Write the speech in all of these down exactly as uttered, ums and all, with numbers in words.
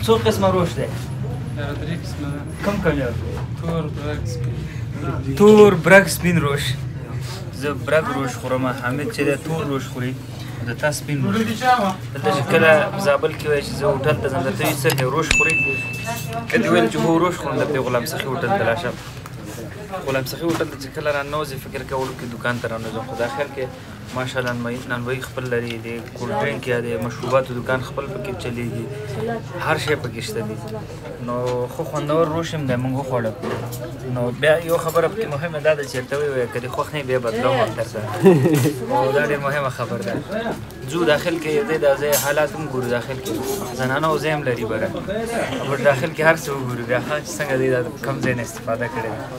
څو قسمه روش دی؟ درې قسمه ده. کوم کوم یو؟ تور برګ سپین. تور برګ سپین روش. زه برګ روش خورم. حامد چې دی تور روش خوري. د تا سپین روش. دلته چې کله زابل کې وایي چې زه هوټل ته ځم درته وایي څه کوې روش خورې؟ که دې ویل چې هو روش خورم درته غلام سخي هوټل ته لاړ شم. غلام سخي هوټل ته چې کله راننوځې فکر کولو کې دوکان ته راننوځم خو دا خیال کې ماشاءالله نانوایي خپل لري د کولډ ډرینک یا د مشروباتو دوکان خپل پکې چلیږي هر شی پکې شته دي نو خو خوندور روش هم دی موږ وخوړل نو بیا یو خبره پکې مهمه دا ده چې ورته ووایه که دې خوښ نه وي بیا بدلوم هم درسره او دا ډېر مهمه خبر ده ځو داخل کې دی دا ځای حالات هم ګورو داخل کې زنانه او ځای هم لري بره او داخل کې هر څه وګورو بیا ښه چې څنګه دی دا کوم ځای نه استفاده کړې ده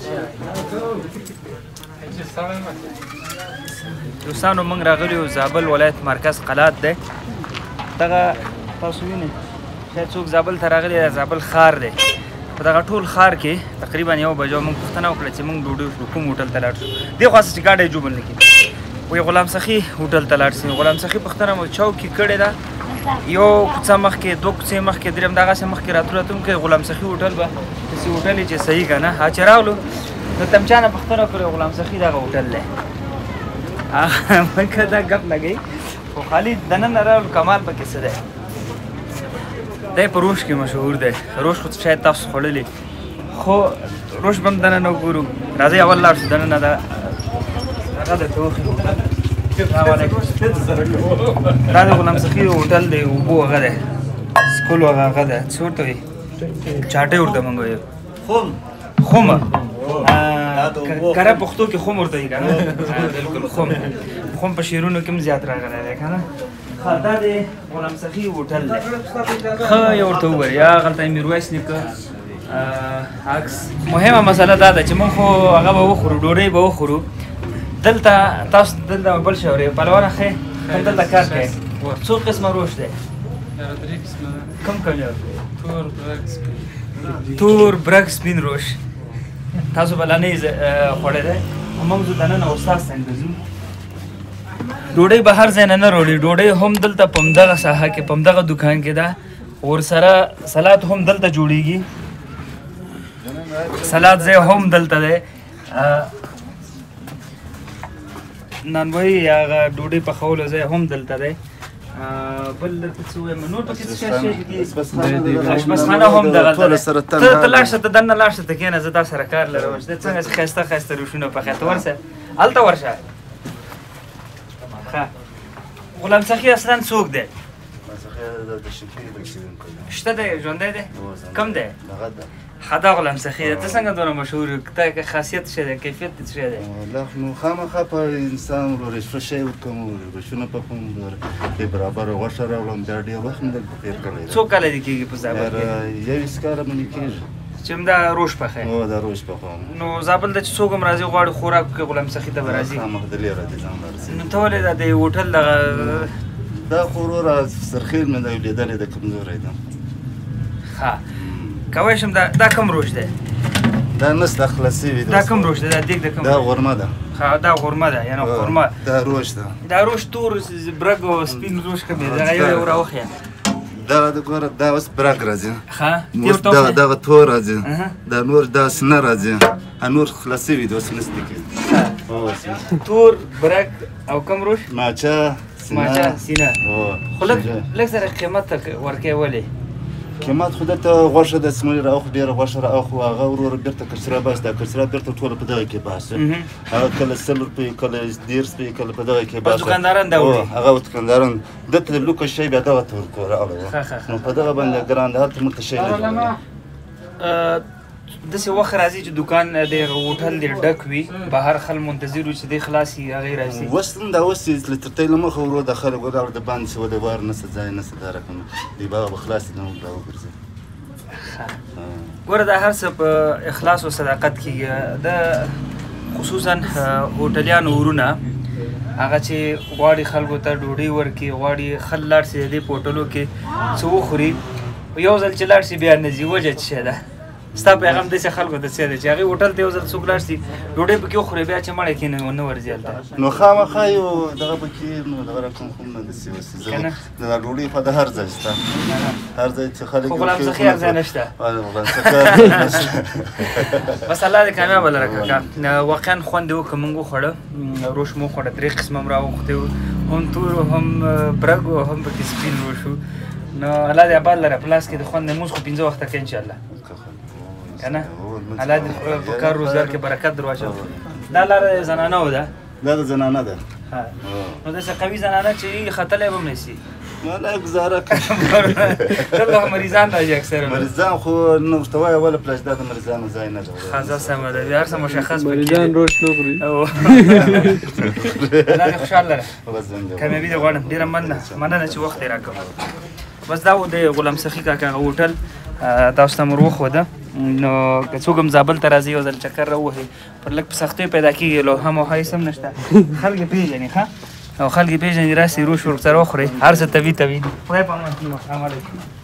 دوستانو موږ راغلي یو زابل ولایت مرکز قلات دی دغه تاسو وینئ شاید څوک زابل ته راغلی دی زابل ښار دی په دغه ټول ښار کې تقریبا یو بجو موږ پوښتنه وکړه چې موږ ډوډۍ وخورو کوم هوټل ته لاړ شو دې خوا څه چې ګاډی جوبل نه کېږي وایي غلام سخي هوټل ته لاړ شي غلام سخي پوښتنه مو چوک کې کړې ده یو کوڅه مخکې دوه کوڅې مخکې درېیم دغسې مخکې راتلو راتلو کې غلام سخي هوټل به داسې هوټل یې چې صحیح که نه ها چې راغلو نو تمچا نه پوښتنه وکړې غلام سخي دغه هوټل دی مکه دا ګپ لګی خو خالي دننه راغلو کمال پکې څه دی دی په روش کې مشهور دی روش خو شاید تاسو خوړلی خو روش به هم دننه وګورو راځئ اول لاړ شو دننه دا هغه د ټوخي هوټل دا د غلام سخي هوټل دی اوبو هغه دی سکول هغه دی څه ورته وایي چاټۍ ورته موږ وایو خوم خومه کره پښتو کې خوم ورته وایي که نه بلکل خوم خوم په شعرونو کې هم زیات راغلی دی که نه ښه دا د غلام سخي هوټل دی ښه یې ورته وګورئ هغلته یې میرویس نیکه عکس مهمه مسله دا ده چې موږ خو هغه به وخورو ډوډۍ به وخورو دلته تاسو دلته بل شی اورئ پهلوانه ښې کوم دلته کار کوئ څو قسمه روش دی درې قسمه ده. کوم کوم یو؟ تور برګ سپین. تور برګ سپین روش تاسو به لا نه یې خوړی دی موږ ځو دننه استاد څنګ ته ځو ډوډۍ به هر ځای نه نه راوړي ډوډۍ هم دلته په همدغه ساحه کې په همدغه دوکان کې ده ورسره سلاد هم دلته جوړیږي سلاد ځای هم دلته دی نانوایي یا هغه ډوډۍ پخولو ځای هم دلته دی بل درته څه ووایم نور پکې څه شی دي اشپزخانه هم دغلته دی ته لاړ شه ته دننه لاړ شه ته کښېنه زه تا سره کار لرم چې څنګه چې ښایسته ښایسته روشونه پخوي ته ورشه هلته ورشه ښه غلام سخي اصلا څوک دی شته دی ژوندی دی کم دی حدا غلام سخي دی ته څنګه دونه مشهور یو تا خاصیت څه دی کیفیت څه دی نو خامخا په انسان ورشفه شی ورکوم روشونه پخوم بې برابره غوښه راوړم بیا ډېر وخت مې دلته تېر کړی دی څو کاله دې کېږي په زابل کې یویشت کاله مې کېږي چې همدا روش پخوې هو دا روش پخوم نو زابل ته چې څوک هم راځي غواړي خوراک وکړي غلام سخي ته به راځي خامخ دلې راځي ځان به رسي نو ته ولې دا د هوټل دغه دا خو وروره سرخیل مې دا لیدلی د کمزوری ده ښه کوی شم دا دا کوم روش دی دا نس دا خلاصي وي دا کوم روش دی دا دیګ د کوم دا غرمه ده ښه دا غرمه ده یعنې خرما دا روش ده دا روش تور برګ او سپین روش کوم دی دغه یو یو راوښیه دا د ګوره دا اوس برګ راځي ښه دغه دغه تور راځي دا نور دا سنه راځي نور خلاصي وي د اوس نسته کې تور برګ او کوم روش ماچا ماچا سینه خو لږ لږ سره قیمت ورکوي ولې قیمت خو دلته غوښه د سمولي راوخو ډېره غوښه راوخو هغه وروره بېرته کچره باسي دا کچره بېرته ټوله په دغه کې باسي هغه کله سل روپۍ کله دېرش روپۍ کله په دغه کې باسي دوکانداران دا وړي هغه دوکانداران دلته د لوکه شی بیا دغه ته راغلی و نو په دغه باندې ګران دی هلته موږ ته شی نه جوړوي داسې وخت راځي چې دوکان د هوټل دې ډک وي بهر خلک منتظر وي چې دی خلاص وي هغې راځي اوس هم دا اوس چې تر تی له مخه ورو د خلک ولاړ د باندې چې ودې وار نسته ځای نسته دا رقم دی به هغه به خلاص نه راوګرځي ګوره دا هر څه په اخلاص او صداقت کېږي د خصوصا هوټلیانو ورونه هغه چې غواړي خلکو ته ډوډۍ ورکړي غواړي خل لاړ شي د دې په هوټلو کې څه وخوري یو ځل چې لاړ شي بیا نه ځي وجه څه شی ده ستا پیغام داسې خلکو ته څه دی چې هغې هوټل ته یو ځل څوک لاړ شي ډوډۍ پکې وخوري بیا چې مړی کښېنوي ونه ورځي هلته نو خامخا یو دغه پکې نو دغه رقم خو نه داسې اوسي زه د ډوډۍ خو د هر ځای شته هر ځای چې خلک خو غلام سخي هر ځای نشته غلام سخي نشته بس الله دې کامیابه لره کاکا واقعا خوند یې وکړه موږ وخوړه روش مو وخوړه درې قسمه هم راوغوښتې وو هم تور و هم برګ و هم پکې سپین روش و نو الله دې آباد لره په لاس کې د خوند لمونځ خو پنځه وخته کوي انشاءالله که نه الله دې په کار روزګار کې برکت در واچوي دا لاره زنانهو ده دا د زنانه ده نو داسې قوي زنانه چې ختلی به هم نه شي والله گزاره کوي ټول مریضان راځي اکثره مریضان خو نو ورته وایه ولې پلش دا د مریضانو ځای نه ده ښه سمه ده بیا هر څه مشخص مریضان روش نه خوري الله دې خوشحال لره کامیابي دې غواړم ډېره مننه مننه چې وخت یې راکړ بس دا و د غلام سخي کاکا هغه هوټل تاسو ته مو وښوده نو که څوک هم زابل ته راځي یو ځل چکر راووهئ پر لږ په سختیو پیدا کېږي لوحه موحه هېڅ هم نشته خلک یې پېژني ښه او خلک یې پېژني راسئ روش ورسره وخورئ هر څه طبي طبي دي خدای په امان السلام علیکم